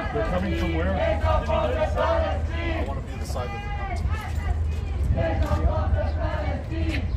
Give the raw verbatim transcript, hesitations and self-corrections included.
They're coming from where? I want to be the side that they're coming to.